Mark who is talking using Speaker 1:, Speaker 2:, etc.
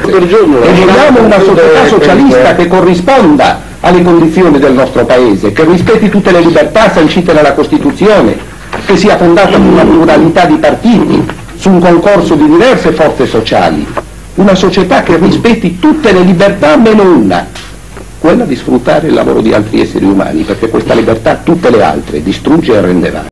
Speaker 1: E vogliamo una società socialista che corrisponda alle condizioni del nostro Paese, che rispetti tutte le libertà sancite nella Costituzione, che sia fondata su una pluralità di partiti, su un concorso di diverse forze sociali. Una società che rispetti tutte le libertà meno una, quella di sfruttare il lavoro di altri esseri umani, perché questa libertà tutte le altre distrugge e arrenderà.